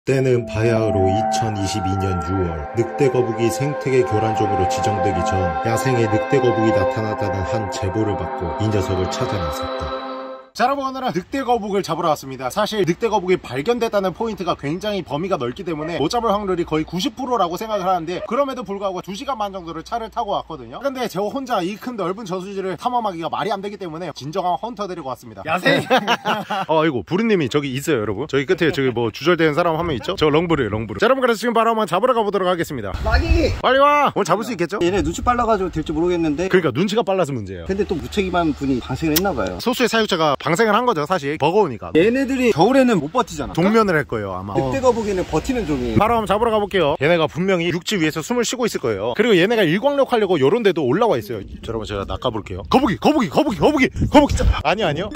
때는 바야흐로 2022년 6월 늑대거북이 생태계 교란종으로 지정되기 전 야생에 늑대거북이 나타났다는 한 제보를 받고 이 녀석을 찾아 나섰다. 자, 여러분, 오늘은 늑대거북을 잡으러 왔습니다. 사실 늑대거북이 발견됐다는 포인트가 굉장히 범위가 넓기 때문에 못 잡을 확률이 거의 90%라고 생각을 하는데, 그럼에도 불구하고 2시간 반 정도를 차를 타고 왔거든요. 근데 저 혼자 이 큰 넓은 저수지를 탐험하기가 말이 안 되기 때문에 진정한 헌터 데리고 왔습니다. 야생! 아이고, 부르님이 저기 있어요, 여러분. 저기 끝에 저기 뭐 주절되는 사람 한 명 있죠? 저 렁부르예요, 렁부르. 자, 여러분, 그래서 지금 바로 한번 잡으러 가보도록 하겠습니다. 나기! 빨리 와! 오늘 잡을 수 있겠죠? 얘네 눈치 빨라가지고 될지 모르겠는데. 그러니까 눈치가 빨라서 문제예요. 근데 또 무책임한 분이 방생을 했나봐요. 소수의 사육자가 방생을 한 거죠, 사실. 버거우니까. 얘네들이 겨울에는 못 버티잖아. 동면을 할 거예요, 아마. 늑대거북이는 버티는 종이. 바로 한번 잡으러 가볼게요. 얘네가 분명히 육지 위에서 숨을 쉬고 있을 거예요. 그리고 얘네가 일광욕 하려고 요런 데도 올라와 있어요. 자, 여러분, 제가 낚아볼게요. 거북이! 아니요.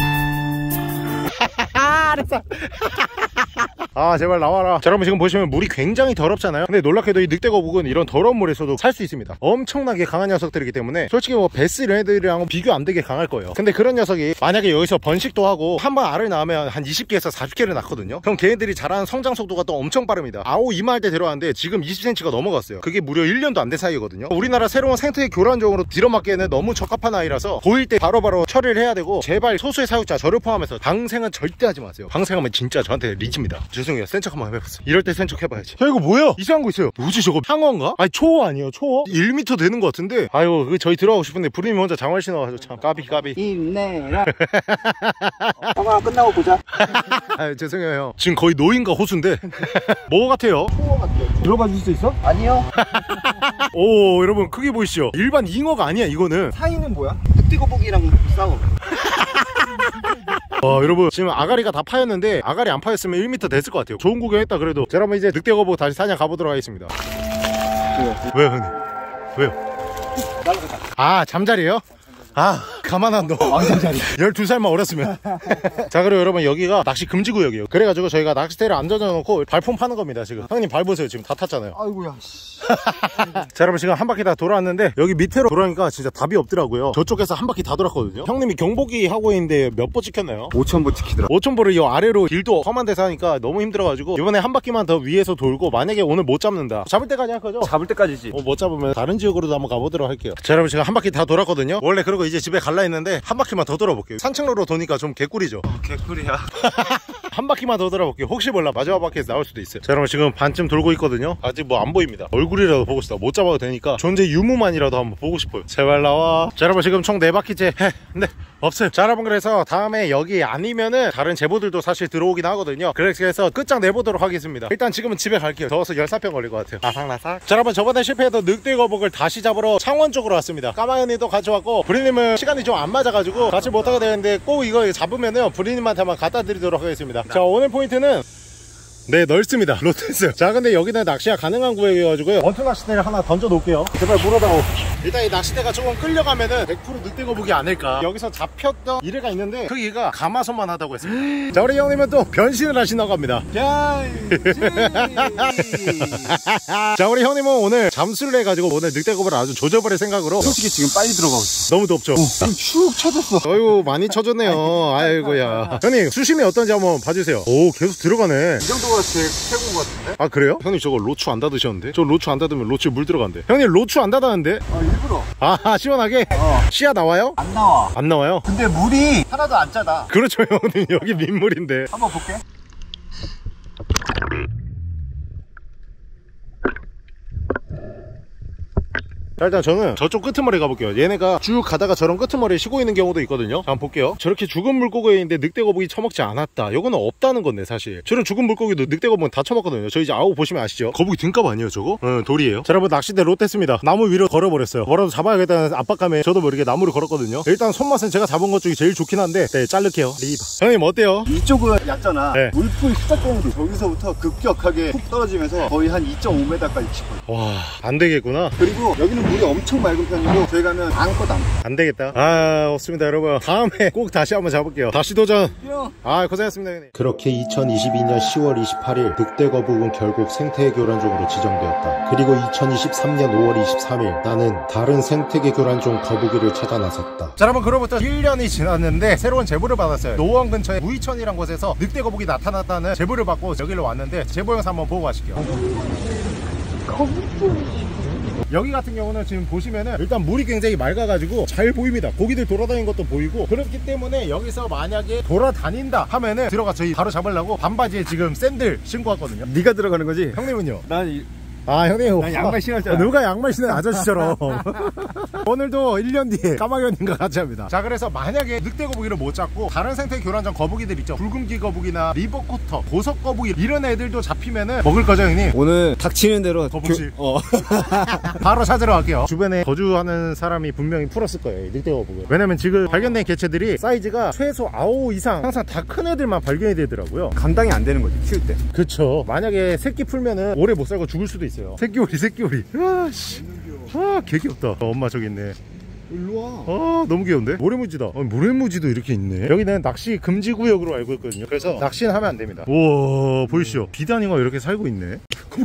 알았어. 아, 제발 나와라. 자, 여러분, 지금 보시면 물이 굉장히 더럽잖아요. 근데 놀랍게도 이 늑대거북은 이런 더러운 물에서도 살 수 있습니다. 엄청나게 강한 녀석들이기 때문에 솔직히 뭐 베스 이런 애들이랑 비교 안 되게 강할 거예요. 근데 그런 녀석이 만약에 여기서 번식도 하고 한 번 알을 낳으면 한 20개에서 40개를 낳거든요. 그럼 걔네들이 자라는 성장 속도가 또 엄청 빠릅니다. 아오 이마할 때 데려왔는데 지금 20cm가 넘어갔어요. 그게 무려 1년도 안 된 사이거든요. 우리나라 새로운 생태계 교란종으로 들여맞기에는 너무 적합한 아이라서 보일 때 바로바로 처리를 해야 되고, 제발 소수의 사육자 저를 포함해서 방생은 절대 하지 마세요. 방생하면 진짜 저한테 리치입니다. 죄송해요. 센 척 한번 해봤어. 이럴 때 센 척 해봐야지. 야, 이거 뭐야? 이상한 거 있어요. 뭐지 저거? 상어인가? 아니, 초어 아니에요, 초어? 1m 되는 거 같은데. 아유, 그 저희 들어가고 싶은데 부르님 혼자 장활 신어가지고 참 까비. 힘내라. 한번 끝나고 보자. 아, 죄송해요. 지금 거의 노인과 호수인데. 뭐 같아요? 초어 같아요. 들어봐 줄 수 있어? 아니요. 오, 여러분, 크기 보이시죠? 일반 잉어가 아니야, 이거는. 사이는 뭐야? 늑대거북이랑 싸워. 여러분, 지금 아가리가 다 파였는데 아가리 안 파였으면 1m 됐을 것 같아요. 좋은 구경했다 그래도. 자, 여러분, 이제 늑대거북 다시 사냥 가보도록 하겠습니다. 왜요, 형님? 왜요? 아, 잠자리에요? 아, 가만 안 둬. 잠자리. 12살만 어렸으면. 자, 그리고 여러분, 여기가 낚시 금지 구역이에요. 그래가지고 저희가 낚싯대를 안 던져놓고 발품 파는 겁니다, 지금. 형님 발 보세요. 지금 다 탔잖아요. 아이고야. 자, 여러분, 지금 한 바퀴 다 돌아왔는데 여기 밑으로 돌아오니까 진짜 답이 없더라고요. 저쪽에서 한 바퀴 다 돌았거든요. 형님이 경보기 하고 있는데 몇 보 찍혔나요? 5,000보 찍히더라. 5,000보를 이 아래로 길도 험한 데서 하니까 너무 힘들어가지고 이번에 한 바퀴만 더 위에서 돌고, 만약에 오늘 못 잡는다, 잡을 때까지 할 거죠? 잡을 때까지지. 못 잡으면 다른 지역으로도 한번 가보도록 할게요. 자, 여러분, 제가 한 바퀴 다 돌았거든요. 원래 그러고 이제 집에 갈라 했는데 한 바퀴만 더 돌아볼게요. 산책로로 도니까 좀 개꿀이죠. 개꿀이야. 한 바퀴만 더 돌아볼게요. 혹시 몰라 마지막 바퀴에서 나올 수도 있어요. 자, 여러분, 지금 반쯤 돌고 있거든요. 아직 뭐 안 보입니다. 얼굴이라도 보고 싶다. 못 잡아도 되니까 존재 유무만이라도 한번 보고 싶어요. 제발 나와. 자, 여러분, 지금 총 4바퀴째 네, 없어요. 자, 여러분, 그래서 다음에 여기 아니면은 다른 제보들도 사실 들어오긴 하거든요. 그래서 끝장 내보도록 하겠습니다. 일단 지금은 집에 갈게요. 더워서 열사병 걸릴 것 같아요. 나삭나삭. 자, 여러분, 저번에 실패해서 늑대거북을 다시 잡으러 창원 쪽으로 왔습니다. 까마귀도 같이 왔고, 브리님은 시간이 좀 안 맞아가지고 같이 못하게 되는데, 꼭 이거 잡으면은 브리님한테만 갖다 드리도록 하겠습니다. 자, 오늘 포인트는 네, 넓습니다. 로테스. 자, 근데 여기는 낚시가 가능한 구역이어가지고요, 원투 낚싯대를 하나 던져 놓을게요. 제발 물어다오. 일단 이 낚싯대가 조금 끌려가면은 100% 늑대거북이 아닐까. 여기서 잡혔던 이래가 있는데 그 얘가 가마손만 하다고 했습니다. 자, 우리 형님은 또 변신을 하신다고 합니다. 자, 우리 형님은 오늘 잠수를 해가지고 오늘 늑대거북을 아주 조져버릴 생각으로. 솔직히 지금 빨리 들어가고 있어. 너무 덥죠? 지금 축 쳐졌어. 어이구, 많이 쳐졌네요. 아이고야. 형님, 수심이 어떤지 한번 봐주세요. 오, 계속 들어가네. 이 정도가 제일 최고인 것 같은데? 아, 그래요? 형님, 저거 로추 안 닫으셨는데? 저 로추 안 닫으면 로추 물 들어간대. 형님, 로추 안 닫았는데? 일부러. 아, 시원하게? 씨앗 나와요? 안 나와. 안 나와요? 근데 물이 하나도 안 짜다. 그렇죠, 형님. 여기 민물인데. 한번 볼게. 자, 일단 저는 저쪽 끄트머리 가볼게요. 얘네가 쭉 가다가 저런 끄트머리에 쉬고 있는 경우도 있거든요. 자, 한번 볼게요. 저렇게 죽은 물고기에 있는데 늑대거북이 처먹지 않았다. 요거는 없다는 건데, 사실. 저런 죽은 물고기도 늑대거북은 다 처먹거든요. 저 이제 아우 보시면 아시죠? 거북이 등갑 아니에요, 저거? 돌이에요. 자, 여러분, 낚싯대 롯됐습니다. 나무 위로 걸어버렸어요. 뭐라도 잡아야겠다는 압박감에 저도 모르게 나무를 걸었거든요. 일단 손맛은 제가 잡은 것 중에 제일 좋긴 한데, 네, 자를게요. 리바. 형님, 어때요? 이쪽은 얕잖아. 네. 물풀이 시작되는데 저기서부터 급격하게 훅 떨어지면서 거의 한 2.5m까지 치고. 와, 안 되겠구나. 그리고 여기는 물이 엄청 맑은 편이고 저희 가면 아무것도 안 안 되겠다. 아, 없습니다, 여러분. 다음에 꼭 다시 한번 잡을게요. 다시 도전. 아, 고생했습니다, 형님. 그렇게 2022년 10월 28일 늑대거북은 결국 생태계 교란종으로 지정되었다. 그리고 2023년 5월 23일 나는 다른 생태계 교란종 거북이를 찾아 나섰다. 자, 여러분, 그로부터 1년이 지났는데 새로운 제보를 받았어요. 노원 근처에 무이천이란 곳에서 늑대거북이 나타났다는 제보를 받고 여기로 왔는데 제보 영상 한번 보고 가실게요. 여기 같은 경우는 지금 보시면은 일단 물이 굉장히 맑아가지고 잘 보입니다. 고기들 돌아다니는 것도 보이고, 그렇기 때문에 여기서 만약에 돌아다닌다 하면은 들어가 저희 바로 잡으려고 반바지에 지금 샌들 신고 왔거든요. 네가 들어가는 거지? 형님은요? 난 아, 형님. 난 양말 신었잖아. 누가 양말 신는 아저씨처럼. 오늘도 1년 뒤에 까마귀님과 같이 합니다. 자, 그래서 만약에 늑대거북이를 못 잡고 다른 생태 교란종 거북이들 있죠. 붉은기 거북이나 리버코터, 보석 거북이 이런 애들도 잡히면은 먹을 거죠, 형님? 오늘 닥치는 대로 거북지. 바로 찾으러 갈게요. 주변에 거주하는 사람이 분명히 풀었을 거예요, 이 늑대거북을. 왜냐면 지금 발견된 개체들이 사이즈가 최소 9 이상 항상 다 큰 애들만 발견이 되더라고요. 감당이 안 되는 거지, 키울 때. 그쵸. 만약에 새끼 풀면은 오래 못 살고 죽을 수도 있어요. 새끼오리. 아씨. 아, 개 귀엽다. 엄마 저기 있네. 일로 와. 아, 너무 귀여운데? 모래무지다. 모래무지도 이렇게 있네. 여기는 낚시 금지 구역으로 알고 있거든요. 그래서 낚시는 하면 안 됩니다. 우와, 보이시죠? 비단이가 이렇게 살고 있네.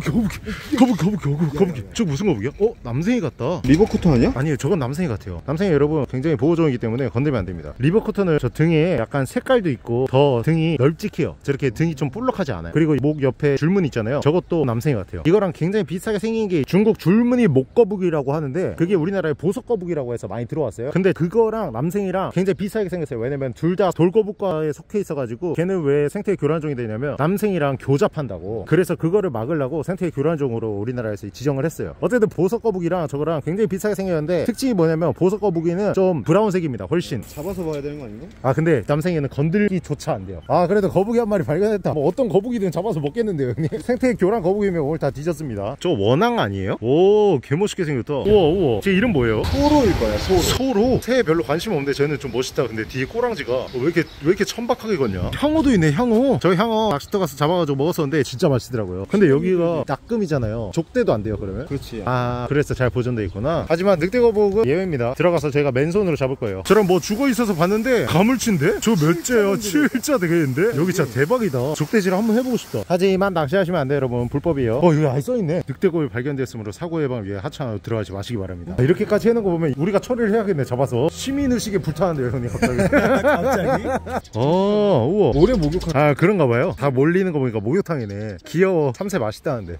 거북이. 저 무슨 거북이야? 남생이 같다. 리버코터 아니야? 아니에요, 저건 남생이 같아요. 남생이 여러분 굉장히 보호종이기 때문에 건들면 안 됩니다. 리버코터는 저 등에 약간 색깔도 있고 더 등이 널찍해요. 저렇게 등이 좀 볼록하지 않아요. 그리고 목 옆에 줄무늬 있잖아요. 저것도 남생이 같아요. 이거랑 굉장히 비슷하게 생긴 게 중국 줄무늬 목거북이라고 하는데, 그게 우리나라의 보석거북이라고 해서 많이 들어왔어요. 근데 그거랑 남생이랑 굉장히 비슷하게 생겼어요. 왜냐면 둘 다 돌거북과에 속해 있어가지고 걔는 왜 생태 교란종이 되냐면 남생이랑 교잡한다고. 그래서 그거를 막으려고 생태 교란종으로 우리나라에서 지정을 했어요. 어쨌든 보석거북이랑 저거랑 굉장히 비슷하게 생겼는데 특징이 뭐냐면 보석거북이는 좀 브라운색입니다. 훨씬. 잡아서 봐야 되는 거 아닌가? 아, 근데 남생이는 건들기조차 안 돼요. 아, 그래도 거북이 한 마리 발견했다. 뭐 어떤 거북이든 잡아서 먹겠는데요, 형님. 생태 교란 거북이면 오늘 다 뒤졌습니다. 저 원앙 아니에요? 오, 개멋있게 생겼다. 우와. 제 이름 뭐예요? 소로일 거야, 소로. 소로? 새에 별로 관심 없는데 쟤는 좀 멋있다. 근데 뒤에 꼬랑지가 왜 이렇게 천박하게 걷냐? 향어도 있네, 향어. 저 향어 낚시터 가서 잡아가지고 먹었었는데 진짜 맛있더라고요. 근데 여기가 낙금이잖아요. 족대도 안 돼요, 그러면? 그렇지. 아, 그래서 잘 보존돼 있구나. 하지만 늑대거북은 예외입니다. 들어가서 저희가 맨손으로 잡을 거예요. 저런 뭐 죽어 있어서 봤는데 가물치인데? 저 몇 자야? 7자 되겠는데? 여기 진짜 대박이다. 족대질 한번 해보고 싶다. 하지만 낚시하시면 안 돼요, 여러분. 불법이에요. 여기 아예 써있네. 늑대거북이 발견됐으므로 사고 예방 위해 하천으로 들어가지 마시기 바랍니다. 이렇게까지 해놓은 거 보면 우리가 처리를 해야겠네, 잡아서. 시민의식에 불타는데요, 형님, 갑자기. 갑자기? 우와. 오래 목욕한. 아, 그런가 봐요. 다 몰리는 거 보니까 목욕탕이네. 귀여워. 참새 맛있다는데.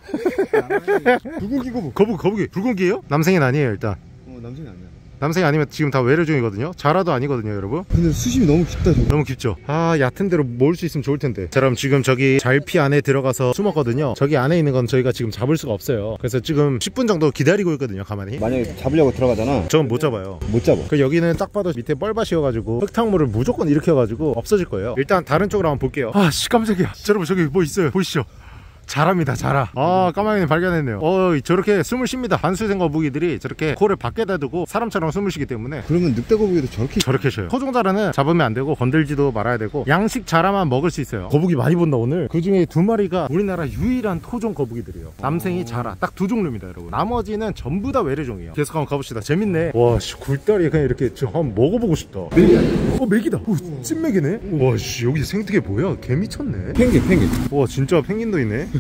붉은기 거북. 거북이. 붉은기예요? 남생은 아니에요, 일단. 남생이 아니야. 남생이 아니면 지금 다 외래 중이거든요. 자라도 아니거든요, 여러분. 근데 수심이 너무 깊다, 저거. 너무 깊죠? 아, 얕은 데로 모을 수 있으면 좋을 텐데. 자, 그럼 지금 저기 잘피 안에 들어가서 숨었거든요. 저기 안에 있는 건 저희가 지금 잡을 수가 없어요. 그래서 지금 10분 정도 기다리고 있거든요, 가만히. 만약에 잡으려고 들어가잖아. 저건 못 잡아요. 못 잡아. 그 여기는 딱 봐도 밑에 뻘밭이어가지고 흙탕물을 무조건 일으켜가지고 없어질 거예요. 일단 다른 쪽으로 한번 볼게요. 아, 씨, 깜짝이야. 여러분, 저기 뭐 있어요. 보이시죠? 잘합니다, 자라. 아, 까마귀님 발견했네요. 저렇게 숨을 쉽니다. 반수생 거북이들이 저렇게 코를 밖에다 두고 사람처럼 숨을 쉬기 때문에. 그러면 늑대 거북이도 저렇게 쉬어요. 토종자라는 잡으면 안 되고 건들지도 말아야 되고 양식 자라만 먹을 수 있어요. 거북이 많이 본다, 오늘. 그 중에 2마리가 우리나라 유일한 토종 거북이들이에요. 남생이 자라. 딱 2종류입니다, 여러분. 나머지는 전부 다 외래종이에요. 계속 한번 가봅시다. 재밌네. 와, 씨, 굴다리 그냥 이렇게 저 한번 먹어보고 싶다. 메기다. 찐메기네. 와, 씨, 여기 생태계 뭐야? 개 미쳤네. 펭귄. 와, 진짜 펭귄도 있네.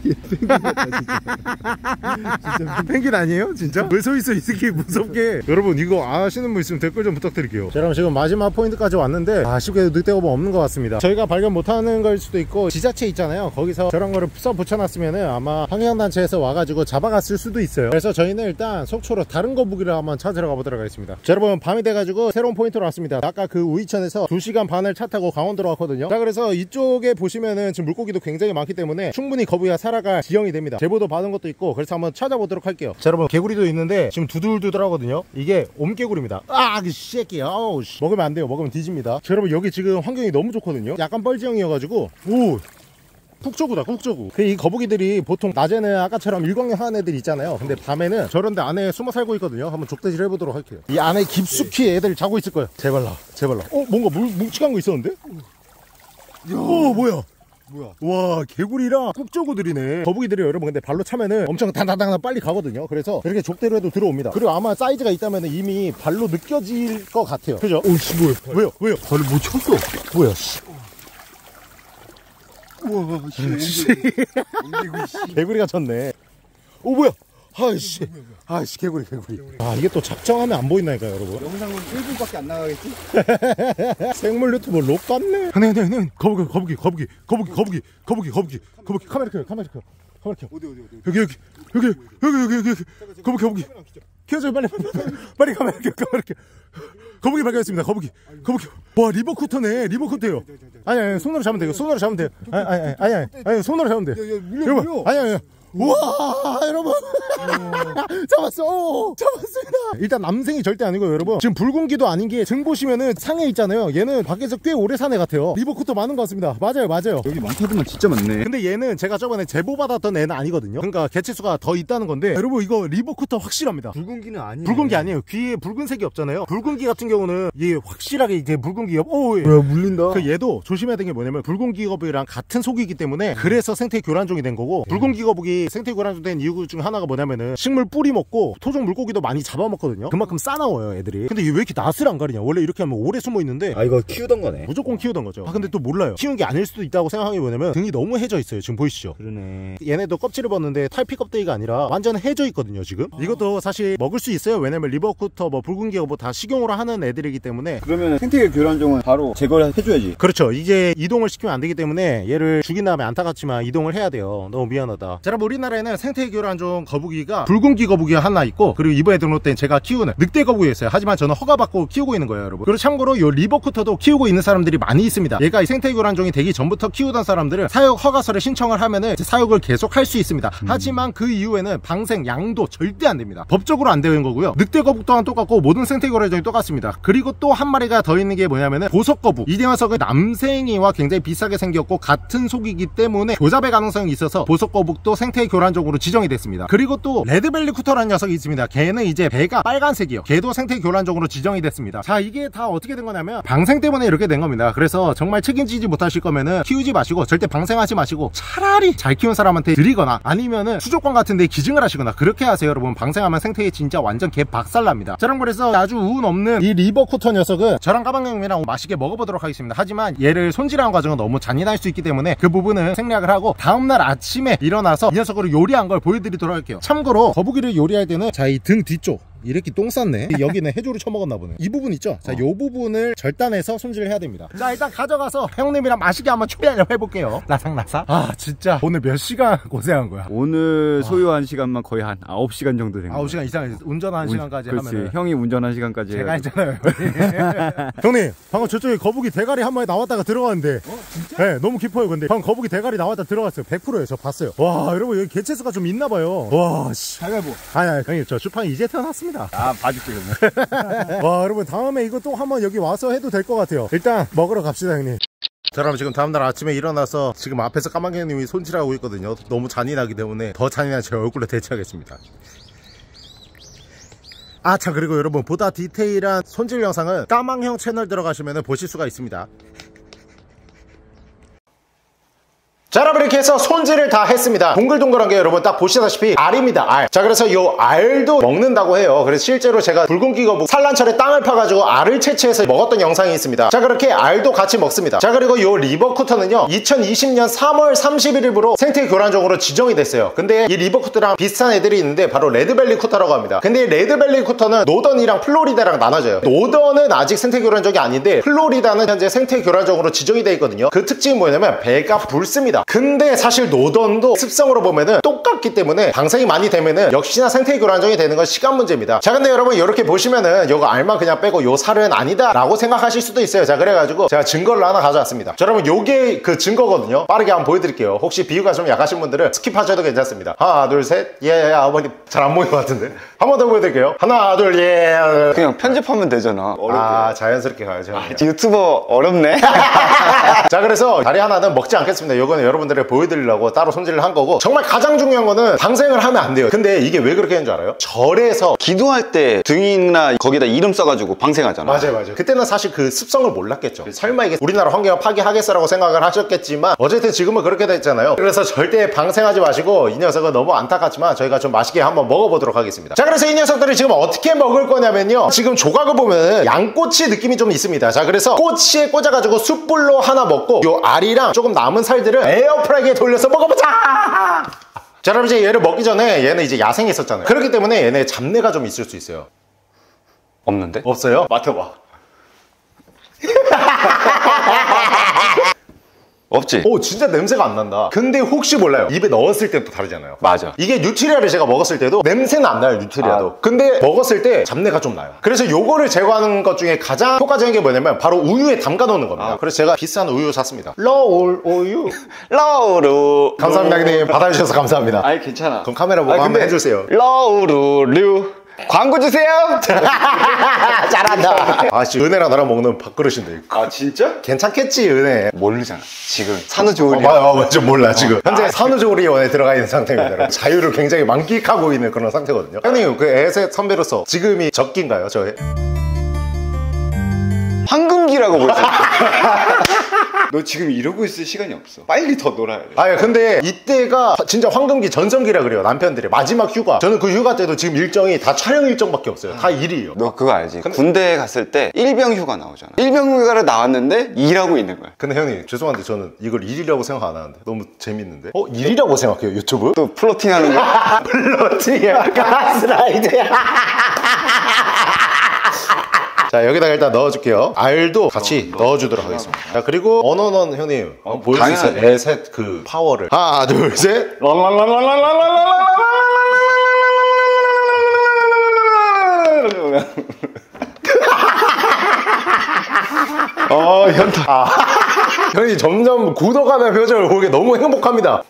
펭귄 아니에요? 진짜? 왜 서있어 이 새끼 무섭게. 여러분, 이거 아시는 분 있으면 댓글 좀 부탁드릴게요. 자, 그럼 지금 마지막 포인트까지 왔는데 아쉽게도 늑대거북 없는 것 같습니다. 저희가 발견 못하는 걸 수도 있고 지자체 있잖아요. 거기서 저런 거를 써 붙여놨으면은 아마 환경단체에서 와가지고 잡아갔을 수도 있어요. 그래서 저희는 일단 속초로 다른 거북이를 한번 찾으러 가보도록 하겠습니다. 자, 여러분, 밤이 돼가지고 새로운 포인트로 왔습니다. 아까 그 우이천에서 2시간 반을 차 타고 강원도로 왔거든요. 자, 그래서 이쪽에 보시면은 지금 물고기도 굉장히 많기 때문에 충분히 거북이가 살아갈 지형이 됩니다. 제보도 받은 것도 있고, 그래서 한번 찾아보도록 할게요. 자, 여러분, 개구리도 있는데 지금 두들두들하거든요. 이게 옴개구리입니다. 아, 그 새끼. 아우, 씨. 먹으면 안 돼요. 먹으면 뒤집니다. 자, 여러분, 여기 지금 환경이 너무 좋거든요. 약간 뻘지형이어가지고 푹저구다, 푹저구. 이 거북이들이 보통 낮에는 아까처럼 일광욕 하는 애들 있잖아요. 근데 밤에는 저런데 안에 숨어 살고 있거든요. 한번 족대질 해보도록 할게요. 이 안에 깊숙이 애들 자고 있을 거예요. 제발라. 뭔가 뭉치한 거 있었는데? 뭐야? 뭐야? 와, 개구리랑 꾹조구들이네. 거북이들이 여러분 근데 발로 차면은 엄청 단단단 빨리 가거든요. 그래서 이렇게 족대로 해도 들어옵니다. 그리고 아마 사이즈가 있다면 이미 발로 느껴질 것 같아요. 그죠? 오씨 뭐야? 왜요? 발을 못 쳤어. 뭐야, 씨. 우와 씨. 옮기고 씨. 개구리가 쳤네. 오, 뭐야? 아이씨. 아이씨, 개구리. 아, 이게 또 작정하면 안 보인다니까요, 여러분. 영상은 1분밖에 안 나가겠지? 생물 유튜버 록 같네. 네. 거북이. 카메라 켜요. 여기. 거북이. 켜줘요, 빨리 카메라 켜. 거북이 발견했습니다. 거북이. 와, 리버쿠터네. 리버쿠터예요. 아니, 손으로 잡으면 돼요. 아니, 손으로 잡으면 돼요. 물려. 아니. 우와, 여러분. 잡았습니다. 일단 남생이 절대 아니고요, 여러분. 지금 붉은기도 아닌 게 등 보시면은 상에 있잖아요. 얘는 밖에서 꽤 오래 산 애 같아요. 리버쿠터 많은 것 같습니다. 맞아요. 여기 많다더만 진짜 많네. 근데 얘는 제가 저번에 제보받았던 애는 아니거든요. 그러니까 개체수가 더 있다는 건데, 여러분 이거 리버쿠터 확실합니다. 붉은기는 아니에요. 붉은기 아니에요. 귀에 붉은색이 없잖아요. 붉은기 같은 경우는 얘 확실하게 이제 붉은기 오, 예. 뭐야 물린다. 그 얘도 조심해야 되는 게 뭐냐면 붉은기 거북이랑 같은 속이기 때문에 그래서 생태 교란종이 된 거고, 붉은기 거북이 생태 교란종 된 이유 중 하나가 뭐냐면은 식물 뿌리 먹고 토종 물고기도 많이 잡아먹거든요. 그만큼 싸나워요, 애들이. 근데 얘 왜 이렇게 낯을 안 가리냐. 원래 이렇게 하면 오래 숨어 있는데 아 이거 키우던 거네. 무조건 키우던 거죠. 근데 또 몰라요. 키운 게 아닐 수도 있다고 생각한 게 뭐냐면 등이 너무 해져 있어요. 지금 보이시죠? 그러네. 얘네도 껍질을 벗는데 탈피 껍데기가 아니라 완전 해져 있거든요, 지금. 이것도 사실 먹을 수 있어요. 왜냐면 리버쿠터, 붉은기 거북 다 식용으로 하는 애들이기 때문에. 그러면 생태 교란종은 바로 제거를 해줘야지. 그렇죠. 이제 이동을 시키면 안 되기 때문에 얘를 죽인 다음에 안타깝지만 이동을 해야 돼요. 너무 미안하다. 자, 여러분 우리나라에는 생태 교란종 거북이가 붉은기 거북이가 하나 있고, 그리고 이번에 등록된 제가 키우는 늑대 거북이였어요. 하지만 저는 허가받고 키우고 있는 거예요, 여러분. 그리고 참고로 요 리버쿠터도 키우고 있는 사람들이 많이 있습니다. 얘가 생태 교란종이 되기 전부터 키우던 사람들은 사육 허가서를 신청을 하면은 사육을 계속 할 수 있습니다. 하지만 그 이후에는 방생, 양도 절대 안 됩니다. 법적으로 안 되는 거고요. 늑대 거북 또한 똑같고 모든 생태 교란종이 똑같습니다. 그리고 또 한 마리가 더 있는 게 뭐냐면은 보석 거북. 이 녀석은 남생이와 굉장히 비슷하게 생겼고 같은 속이기 때문에 교잡의 가능성이 있어서 보석 거북도 생태 교란종으로 지정이 됐습니다. 그리고 또 레드벨리 쿠터라는 녀석이 있습니다. 걔는 이제 배가 빨간색이요. 걔도 생태 교란종으로 지정이 됐습니다. 자, 이게 다 어떻게 된 거냐면 방생 때문에 이렇게 된 겁니다. 그래서 정말 책임지지 못하실 거면은 키우지 마시고, 절대 방생하지 마시고 차라리 잘 키운 사람한테 드리거나 아니면은 수족관 같은 데 기증을 하시거나 그렇게 하세요, 여러분. 방생하면 생태계 진짜 완전 개 박살납니다. 저랑 그래서 아주 운 없는 이 리버쿠터 녀석은 저랑 까방형님이랑 맛있게 먹어보도록 하겠습니다. 하지만 얘를 손질하는 과정은 너무 잔인할 수 있기 때문에 그 부분은 생략을 하고 다음날 아침에 일어나서 이 녀석으로 요리한 걸 보여드리도록 할게요. 참고로 거북이를 요리할 때는 자, 이 등 뒤쪽 이렇게 똥 쌌네. 여기는 해조를 쳐먹었나 보네. 이 부분 있죠? 자, 요 부분을 절단해서 손질을 해야 됩니다. 자, 일단 가져가서 형님이랑 맛있게 한번 초리하려고 해볼게요. 라삭라삭. 아, 진짜 오늘 몇 시간 고생한 거야. 오늘 소요한 시간만 거의 한 9시간 정도 된 거예요. 9시간 이상 운전하는 시간까지 그렇지. 하면은. 형이 운전한 시간까지 제가 했잖아요. 형님, 방금 저쪽에 거북이 대가리 한 마리 나왔다가 들어갔는데. 진짜? 네, 너무 깊어요. 근데 방금 거북이 대가리 나왔다 들어갔어요. 100%예요. 저 봤어요. 와, 여러분 여기 개체수가 좀 있나봐요. 와, 씨. 가위바위보. 아니, 형님 저 슈팡이 이제 태어났습니다. 아, 봐줄게 그러면. 와, 여러분 다음에 이거 또 한번 여기 와서 해도 될 것 같아요. 일단 먹으러 갑시다, 형님. 자, 여러분 지금 다음날 아침에 일어나서 지금 앞에서 까마귀 형님이 손질하고 있거든요. 너무 잔인하기 때문에 더 잔인한 제 얼굴로 대체하겠습니다. 아, 자, 그리고 여러분 보다 디테일한 손질 영상은 까망형 채널 들어가시면 보실 수가 있습니다. 자, 여러분 이렇게 해서 손질을 다 했습니다. 동글동글한 게 여러분 딱 보시다시피 알입니다, 알. 자, 그래서 요 알도 먹는다고 해요. 그래서 실제로 제가 붉은기 거북 산란철에 땅을 파가지고 알을 채취해서 먹었던 영상이 있습니다. 자, 그렇게 알도 같이 먹습니다. 자, 그리고 요 리버쿠터는요 2020년 3월 31일부로 생태 교란종으로 지정이 됐어요. 근데 이 리버쿠터랑 비슷한 애들이 있는데 바로 레드벨리 쿠터라고 합니다. 근데 이 레드벨리 쿠터는 노던이랑 플로리다랑 나눠져요. 노던은 아직 생태 교란종이 아닌데 플로리다는 현재 생태 교란종으로 지정이 되어 있거든요. 그 특징이 뭐냐면 배가 붉습니다. 근데 사실 노던도 습성으로 보면은 똑같기 때문에 방생이 많이 되면은 역시나 생태 교란종이 되는 건 시간 문제입니다. 자, 근데 여러분 이렇게 보시면은 요거 알만 그냥 빼고 요 살은 아니다 라고 생각하실 수도 있어요. 자, 그래가지고 제가 증거를 하나 가져왔습니다. 자, 여러분 요게 그 증거거든요. 빠르게 한번 보여드릴게요. 혹시 비유가 좀 약하신 분들은 스킵하셔도 괜찮습니다. 하나 둘 셋. 예, 아버님 잘 안 보이는 것 같은데 한 번 더 보여드릴게요. 하나 둘 예. 그냥 편집하면 되잖아. 아, 자연스럽게 가야죠. 유튜버 어렵네. 자, 그래서 다리 하나는 먹지 않겠습니다. 요거는 여러분들에 보여드리려고 따로 손질을 한 거고, 정말 가장 중요한 거는 방생을 하면 안 돼요. 근데 이게 왜 그렇게 하는 줄 알아요? 절에서 기도할 때 등이나 거기다 이름 써가지고 방생하잖아. 맞아요. 그때는 사실 그 습성을 몰랐겠죠. 설마 이게 우리나라 환경을 파괴하겠어라고 생각을 하셨겠지만 어쨌든 지금은 그렇게 됐잖아요. 그래서 절대 방생하지 마시고, 이 녀석은 너무 안타깝지만 저희가 좀 맛있게 한번 먹어보도록 하겠습니다. 자, 그래서 이 녀석들을 지금 어떻게 먹을 거냐면요, 지금 조각을 보면 양꼬치 느낌이 좀 있습니다. 자, 그래서 꼬치에 꽂아가지고 숯불로 하나 먹고, 요 알이랑 조금 남은 살들을 에어프라이기에 돌려서 먹어보자. 자, 여러분, 이제 얘를 먹기 전에 얘는 이제 야생에 있었잖아요. 그렇기 때문에 얘네 잡내가 좀 있을 수 있어요. 없는데? 없어요? 맡아봐. 없지? 오, 진짜 냄새가 안 난다. 근데 혹시 몰라요, 입에 넣었을 때 또 다르잖아요. 맞아. 이게 뉴트리아를 제가 먹었을 때도 냄새는 안 나요, 뉴트리아도. 근데 먹었을 때 잡내가 좀 나요. 그래서 요거를 제거하는 것 중에 가장 효과적인 게 뭐냐면 바로 우유에 담가 놓는 겁니다. 그래서 제가 비싼 우유 샀습니다. 러울 우유. 러우루. 감사합니다, 형님. 받아주셔서 감사합니다. 아니, 괜찮아. 그럼 카메라 보고 한번 해주세요. 러우루류. 광고 주세요. 잘한다. 아씨, 은혜랑 나랑 먹는 밥그릇인데. 아, 진짜? 괜찮겠지, 은혜. 모르잖아. 지금 산후조리원. 맞아, 몰라. 지금 현재 산후조리원에 들어가 있는 상태입니다, 여러분. 자유를 굉장히 만끽하고 있는 그런 상태거든요. 형님, 그 애셋 선배로서 지금이 적기인가요, 저의? 황금기라고 보지. 너 지금 이러고 있을 시간이 없어. 빨리 더 놀아야 돼. 아니, 근데 이때가 진짜 황금기 전성기라 그래요, 남편들이. 마지막 휴가. 저는 그 휴가 때도 지금 일정이 다 촬영 일정밖에 없어요. 다 일이에요. 너 그거 알지? 군대에 갔을 때 일병 휴가 나오잖아. 일병 휴가를 나왔는데 일하고 있는 거야. 근데 형님, 죄송한데 저는 이걸 일이라고 생각 안 하는데 너무 재밌는데? 일이라고 생각해요, 유튜브? 또 플로팅 하는 거? 플러팅이야. 가스라이드야. 자, 여기다가 일단 넣어줄게요. 알도 같이 넣어주도록 하겠습니다. 자, 그리고 언어는 형님 보여줄 수 있어요? 당연하지. 애셋 그 파워를. 하나, 둘, 셋. 현타. 형님 점점 굳어가는 표정을 보게 너무 행복합니다.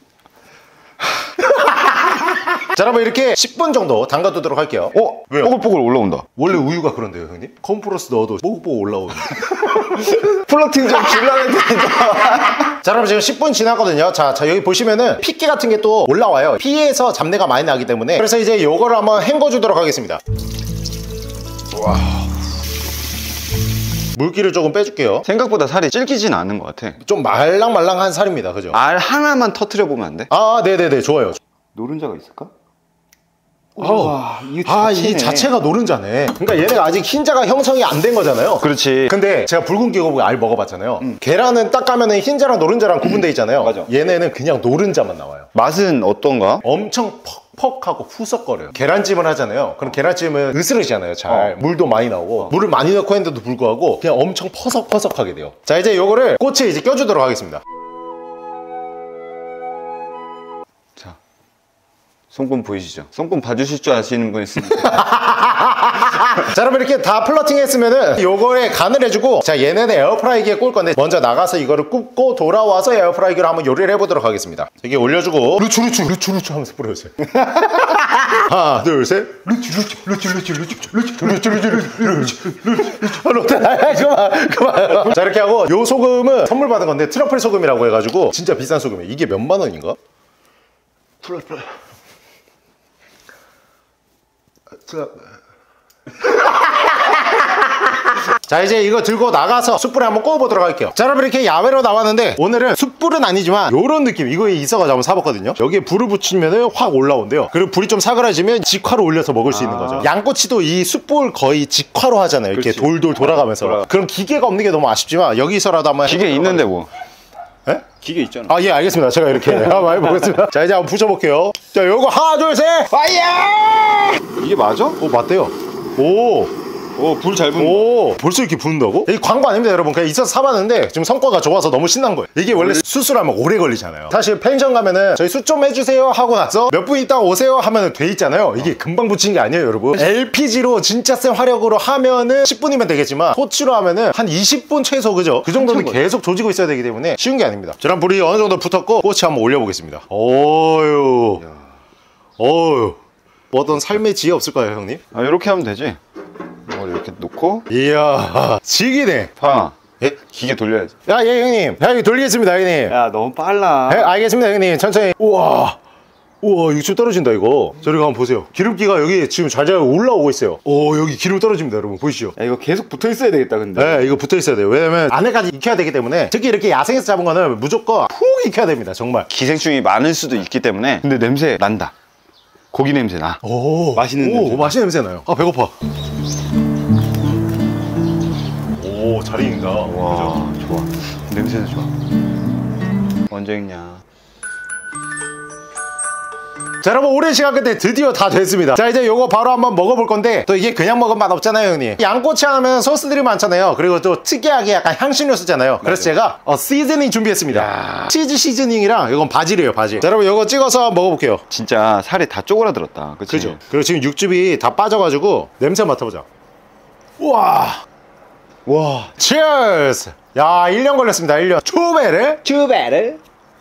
자, 여러분, 이렇게 10분 정도 담가두도록 할게요. 왜요? 뽀글뽀글 올라온다. 원래 우유가 그런데요, 형님? 컴프레스 넣어도 뽀글뽀글 올라오는데. 플로팅 좀 줄라면 되니까. 자, 여러분, 지금 10분 지났거든요. 자, 여기 보시면은 핏기 같은 게 또 올라와요. 피에서 잡내가 많이 나기 때문에. 그래서 이제 요거를 한번 헹궈주도록 하겠습니다. 와. 물기를 조금 빼줄게요. 생각보다 살이 찔기진 않은 것 같아. 좀 말랑말랑한 살입니다, 그죠? 알 하나만 터트려 보면 안 돼? 네네네, 좋아요. 노른자가 있을까? 이 자체가 노른자네. 그러니까 얘네가 아직 흰자가 형성이 안 된 거잖아요. 그렇지. 근데 제가 붉은 기고보고 알 먹어봤잖아요. 계란은 딱 가면은 흰자랑 노른자랑 구분돼 있잖아요. 맞아. 얘네는 그냥 노른자만 나와요. 맛은 어떤가? 엄청 퍽퍽하고 푸석거려요. 계란찜을 하잖아요. 그럼 계란찜은 으스러지잖아요, 잘. 물도 많이 나오고. 물을 많이 넣고 했는데도 불구하고 그냥 엄청 퍼석퍼석하게 돼요. 자, 이제 요거를 꼬치에 이제 껴주도록 하겠습니다. 손금 보이시죠? 손금 봐주실 줄 아시는 분 있으면. 자, 여러분, 이렇게 다 플러팅 했으면은 요거에 간을 해주고, 자, 얘네는 에어프라이기에 꿀 건데 먼저 나가서 이거를 굽고 돌아와서 에어프라이기로 한번 요리를 해보도록 하겠습니다. 여기 올려주고 루추 하면서 뿌려주세요. 하나, 둘, 셋. 그만. 자, 이렇게 하고, 요 소금은 선물 받은 건데 트러플 소금이라고 해가지고 진짜 비싼 소금이에요. 이게 몇만 원인가? 자, 이제 이거 들고 나가서 숯불에 한번 구워보도록 할게요. 자, 여러분, 이렇게 야외로 나왔는데 오늘은 숯불은 아니지만 요런 느낌, 이거에 있어가지고 한번 사봤거든요. 여기에 불을 붙이면 확 올라온대요. 그리고 불이 좀 사그라지면 직화로 올려서 먹을 수 있는 거죠. 양꼬치도 이 숯불 거의 직화로 하잖아요. 이렇게 그렇지. 돌돌 돌아가면서. 그럼 기계가 없는 게 너무 아쉽지만 여기서라도 한번 기계 있는데 뭐. 에? 기계 있잖아. 예, 알겠습니다. 제가 이렇게 한번 해보겠습니다. 자, 이제 한번 부쳐볼게요. 자, 요거 하나, 둘, 셋. 파이어! 이게 맞아? 맞대요. 불 잘 붙는. 벌써 이렇게 부는다고? 이게 광고 아닙니다, 여러분. 그냥 있어서 사봤는데 지금 성과가 좋아서 너무 신난 거예요. 이게 원래 수술하면 오래 걸리잖아요. 사실 펜션 가면은 저희 숯 좀 해주세요 하고 나서 몇 분 있다 오세요 하면 돼 있잖아요. 이게 금방 붙이는 게 아니에요, 여러분. LPG로 진짜 센 화력으로 하면은 10분이면 되겠지만 토치로 하면은 한 20분 최소, 그죠? 그 정도는 계속 조지고 있어야 되기 때문에 쉬운 게 아닙니다. 저랑 불이 어느 정도 붙었고 꼬치 한번 올려보겠습니다. 어휴. 어떤 삶의 지혜 없을까요, 형님? 이렇게 하면 되지. 이걸 이렇게 놓고. 이야, 지기네. 봐. 예? 기계 돌려야지. 예 형님. 야 이거 돌리겠습니다 형님. 야 너무 빨라. 알겠습니다 형님. 천천히. 우와 이거 좀 떨어진다 이거. 저리 한번 보세요. 기름기가 여기 지금 잘 올라오고 있어요. 여기 기름 떨어집니다 여러분. 보이시죠? 야 이거 계속 붙어 있어야 되겠다 근데. 네 이거 붙어 있어야 돼요. 왜냐면 안에까지 익혀야 되기 때문에, 특히 이렇게 야생에서 잡은 거는 무조건 푹 익혀야 됩니다 정말. 기생충이 많을 수도 있기 때문에. 근데 냄새 난다. 고기 냄새 나. 맛있는 냄새. 맛있는 냄새 나요. 아 배고파. 잘 익는다. 와 좋아. 냄새는 좋아. 언제 익냐. 자 여러분, 오랜 시간 끝에 드디어 다 됐습니다. 자 이제 요거 바로 한번 먹어볼 건데, 또 이게 그냥 먹으면 맛 없잖아요 형님. 양꼬치 하면 소스들이 많잖아요. 그리고 또 특이하게 약간 향신료 쓰잖아요. 그래서 제가 시즈닝 준비했습니다. 치즈 시즈닝이랑 이건 바질이에요, 바질. 자 여러분, 요거 찍어서 먹어볼게요. 진짜 살이 다 쪼그라들었다. 그치? 그죠? 그리고 지금 육즙이 다 빠져가지고 냄새 맡아보자. 우와, 와. 치얼스. 야 1년 걸렸습니다. 1년. 추베르.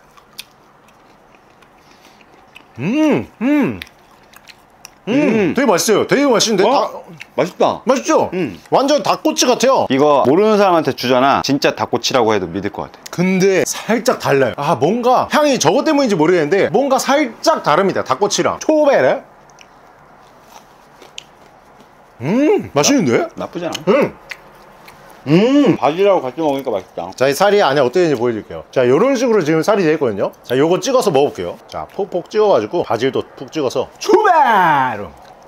되게 맛있어요. 되게 맛있는데. 맛있다. 맛있죠? 완전 닭꼬치 같아요. 이거 모르는 사람한테 주잖아. 진짜 닭꼬치라고 해도 믿을 것 같아. 근데 살짝 달라요. 뭔가 향이 저것 때문인지 모르겠는데 뭔가 살짝 다릅니다. 닭꼬치랑. 초베르. 맛있는데? 나쁘지 않아. 바질하고 같이 먹으니까 맛있다. 자, 이 살이 안에 어떻게 되는지 보여드릴게요. 자, 요런 식으로 지금 살이 되어 있거든요. 자, 요거 찍어서 먹어볼게요. 자, 폭폭 찍어가지고 바질도 푹 찍어서 추베르.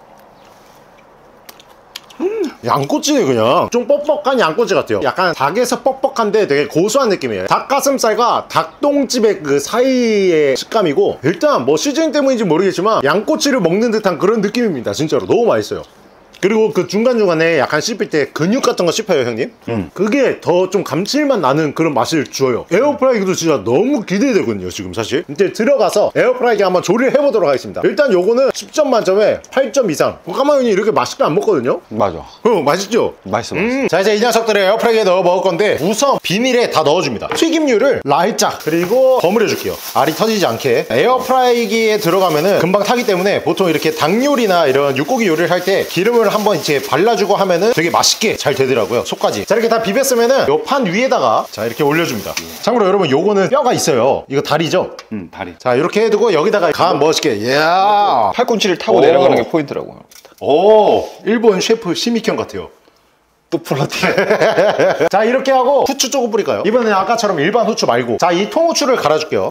양꼬치네. 그냥 좀 뻑뻑한 양꼬치 같아요. 약간 닭에서 뻑뻑한데 되게 고소한 느낌이에요. 닭가슴살과 닭똥집의 그 사이의 식감이고, 일단 뭐 시즈닝 때문인지 모르겠지만 양꼬치를 먹는 듯한 그런 느낌입니다. 진짜로 너무 맛있어요. 그리고 그 중간중간에 약간 씹힐 때 근육 같은 거 씹혀요 형님. 그게 더 좀 감칠맛 나는 그런 맛을 줘요. 에어프라이기도 진짜 너무 기대되거든요 지금 사실. 이제 들어가서 에어프라이기 한번 조리를 해보도록 하겠습니다. 일단 요거는 10점 만점에 8점 이상. 까만 형이 이렇게 맛있게 안 먹거든요. 맞아. 맛있죠? 맛있어. 자 이제 이 녀석들을 에어프라이기에 넣어 먹을 건데, 우선 비닐에 다 넣어줍니다. 튀김류를 살짝, 그리고 버무려 줄게요. 알이 터지지 않게. 에어프라이기에 들어가면은 금방 타기 때문에 보통 이렇게 닭 요리나 이런 육고기 요리를 할 때 기름을 한번 이렇게 발라주고 하면은 되게 맛있게 잘 되더라고요. 속까지. 자 이렇게 다 비볐으면은 요 판 위에다가 자 이렇게 올려줍니다. 참고로 여러분, 요거는 뼈가 있어요. 이거 다리죠? 다리. 자 이렇게 해두고 여기다가 간 멋있게. 이야. 팔꿈치를 타고 내려가는 게 포인트라고. 일본 셰프 시미켄 같아요. 또 플러팅. 자 이렇게 하고 후추 조금 뿌릴까요? 이번엔 아까처럼 일반 후추 말고, 자 이 통후추를 갈아줄게요.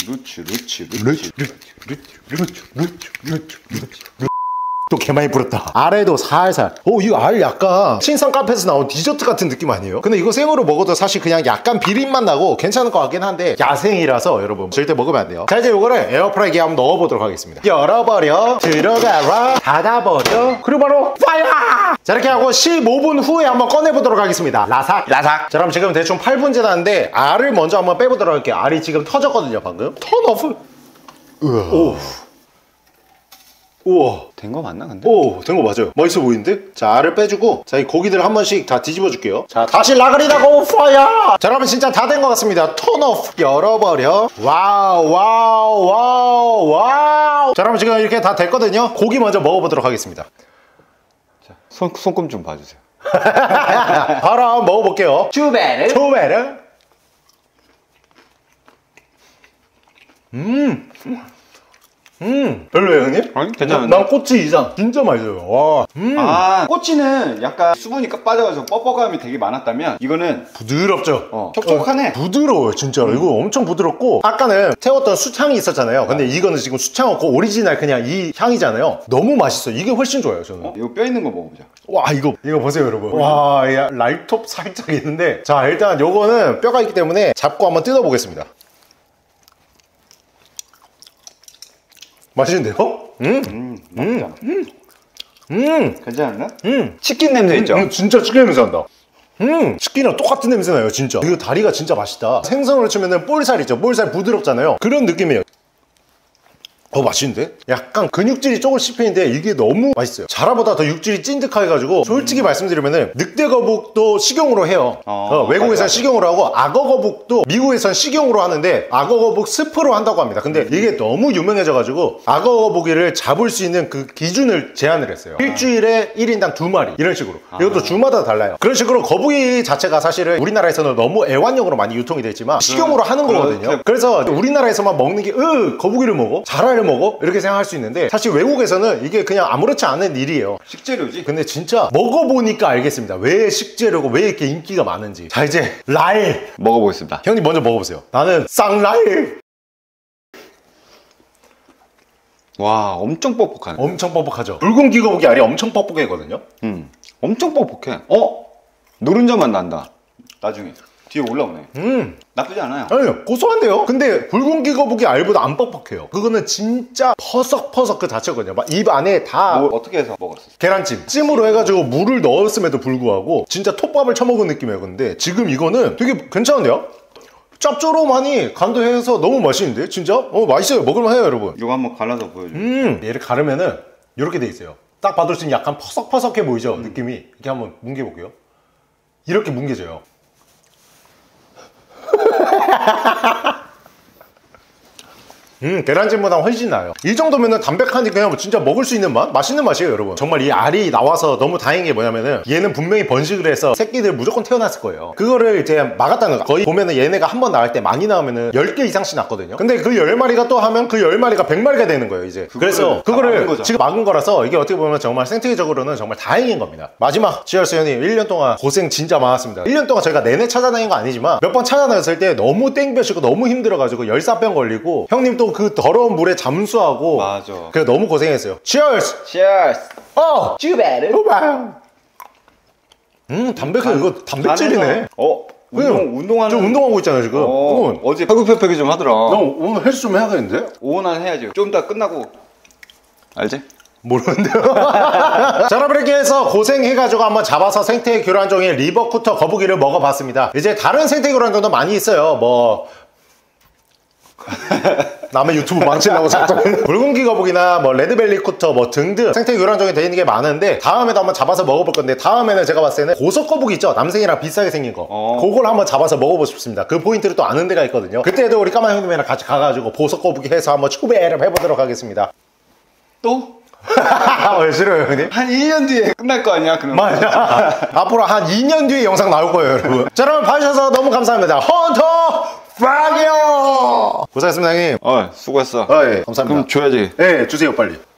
또 개많이 뿌렸다. 알에도 살살. 이거 알 약간 신선 카페에서 나온 디저트 같은 느낌 아니에요? 근데 이거 생으로 먹어도 사실 그냥 약간 비린맛 나고 괜찮을 것 같긴 한데, 야생이라서 여러분 절대 먹으면 안 돼요. 자 이제 요거를 에어프라이기에 한번 넣어보도록 하겠습니다. 열어버려, 들어가라, 닫아버려, 그리고 바로 파이어! 자 이렇게 하고 15분 후에 한번 꺼내보도록 하겠습니다. 라삭. 자 그럼 지금 대충 8분 지났는데 알을 먼저 한번 빼보도록 할게요. 알이 지금 터졌거든요 방금. 턴오프. 우와. 된 거 맞나 근데? 된 거 맞아요. 멋있어 보이는데? 자 알을 빼주고, 자 이 고기들을 한 번씩 다 뒤집어 줄게요. 자 다시 라그리다고 파이어! 자 여러분, 진짜 다 된 것 같습니다. 턴오프. 열어버려. 와우. 자 여러분, 지금 이렇게 다 됐거든요. 고기 먼저 먹어보도록 하겠습니다. 자, 손금 좀 봐주세요. 바로 한번 먹어볼게요. 추베르. 별로예요 형님? 아니 괜찮은데? 난 꼬치 이상. 진짜 맛있어요. 와. 꼬치는 약간 수분이 빠져가지고 뻑뻑함이 되게 많았다면 이거는 부드럽죠? 촉촉하네. 부드러워요 진짜로. 이거 엄청 부드럽고, 아까는 태웠던 수창이 있었잖아요. 근데 이거는 지금 수창 없고 오리지널 그냥 이 향이잖아요. 너무 맛있어요. 이게 훨씬 좋아요 저는. 이거 뼈 있는 거 먹어보자. 와 이거 보세요 여러분. 와 야, 랄톱 살짝 있는데, 자 일단 요거는 뼈가 있기 때문에 잡고 한번 뜯어보겠습니다. 맛있는데요? 괜찮은데? 치킨 냄새 있죠? 진짜 치킨 냄새 난다. 치킨이랑 똑같은 냄새 나요 진짜. 이거 다리가 진짜 맛있다. 생선으로 치면은 볼살이죠. 볼살 부드럽잖아요. 그런 느낌이에요. 맛있는데? 약간 근육질이 조금 씹히는데 이게 너무 맛있어요. 자라보다 더 육질이 찐득해가지고 솔직히 말씀드리면은 늑대거북도 식용으로 해요. 외국에선 식용으로 하고 악어거북도 미국에선 식용으로 하는데 악어거북 스프로 한다고 합니다. 근데 이게 너무 유명해져가지고 악어거북이를 잡을 수 있는 그 기준을 제한을 했어요. 일주일에 1인당 2마리 이런 식으로. 이것도 주마다 달라요. 그런 식으로 거북이 자체가 사실은 우리나라에서는 너무 애완용으로 많이 유통이 됐지만 식용으로 하는 거거든요. 그래서 우리나라에서만 먹는 게 거북이를 먹어? 자라를 먹어? 이렇게 생각할 수 있는데 사실 외국에서는 이게 그냥 아무렇지 않은 일이에요. 식재료지. 근데 진짜 먹어보니까 알겠습니다. 왜 식재료고 왜 이렇게 인기가 많은지. 자, 이제 라일 먹어보겠습니다. 형님 먼저 먹어보세요. 나는 쌍라일. 와, 엄청 뻑뻑하네. 엄청 뻑뻑하죠. 붉은 기거북이 알이 엄청 뻑뻑하거든요. 엄청 뻑뻑해. 노른자 맛 난다. 나중에 뒤에 올라오네. 나쁘지 않아요. 아니요, 고소한데요? 근데 붉은 기거북이 알보다 안 뻑뻑해요. 그거는 진짜 퍼석퍼석 그 자체거든요. 막 입 안에 다 어떻게 해서 먹었어? 계란찜 찜으로 해가지고 물을 넣었음에도 불구하고 진짜 톱밥을 쳐먹은 느낌이었는데 지금 이거는 되게 괜찮은데요? 짭조름하니 간도 해서 너무 맛있는데 진짜? 맛있어요. 먹을만해요 여러분. 이거 한번 갈라서 보여줘. 얘를 가르면은 이렇게 돼 있어요. 딱 봐도 지금 약간 퍼석퍼석해 보이죠? 느낌이. 이렇게 한번 뭉개볼게요. 이렇게 뭉개져요. 계란찜보다 훨씬 나아요. 이 정도면은 담백하니 그냥 진짜 먹을 수 있는 맛? 맛있는 맛이에요 여러분. 정말 이 알이 나와서 너무 다행인 게 뭐냐면은 얘는 분명히 번식을 해서 새끼들 무조건 태어났을 거예요. 그거를 이제 막았다는 거. 거의 보면은 얘네가 한 번 나올 때 많이 나오면은 10개 이상씩 낳거든요. 근데 그 10마리가 또 하면 그 10마리가 100마리가 되는 거예요 이제. 그래서 그거를 지금 막은 거라서 이게 어떻게 보면 정말 생태계적으로는 정말 다행인 겁니다. 마지막 지열스 형님 1년 동안 고생 진짜 많았습니다. 1년 동안 저희가 내내 찾아다닌 거 아니지만 몇 번 찾아다녔을 때 너무 땡볕이고 너무 힘들어가지고 열사병 걸리고 형님 또 그 더러운 물에 잠수하고 맞아. 그래 너무 고생했어요. 치얼스! Cheers. 쭈베르. 담백해. 이거 단백질이네. 운동하는. 좀 운동하고 있잖아요 지금. 어제 팔굽혀펴기 좀 하더라. 형 오늘 헬스 좀 해야겠는데? 오늘 해야지. 좀 이따 끝나고. 알지? 모르는데요. 자, 여러분 이렇게 해서 고생해가지고 한번 잡아서 생태 교란종의 리버쿠터 거북이를 먹어봤습니다. 이제 다른 생태 교란종도 많이 있어요. 뭐 남의 유튜브 망치려고 자꾸 붉은기 거북이나 뭐 레드벨리 쿠터 뭐 등등 생태 교란종이 되어 있는 게 많은데 다음에도 한번 잡아서 먹어볼 건데 다음에는 제가 봤을 때는 고속 거북이 있죠? 남생이랑 비슷하게 생긴 거 그걸 한번 잡아서 먹어보고 싶습니다. 그 포인트를 또 아는 데가 있거든요. 그때도 우리 까만 형님이랑 같이 가가지고 보석 거북이 해서 한번 추배를 해보도록 하겠습니다. 또? 왜 싫어요 형님? 한 1년 뒤에 끝날 거 아니야? 그럼. 맞아. 앞으로 한 2년 뒤에 영상 나올 거예요 여러분. 자 여러분 봐주셔서 너무 감사합니다. 헌터 파기요 고생했습니다 형님. 수고했어. 예, 감사합니다. 그럼 줘야지. 예, 주세요 빨리.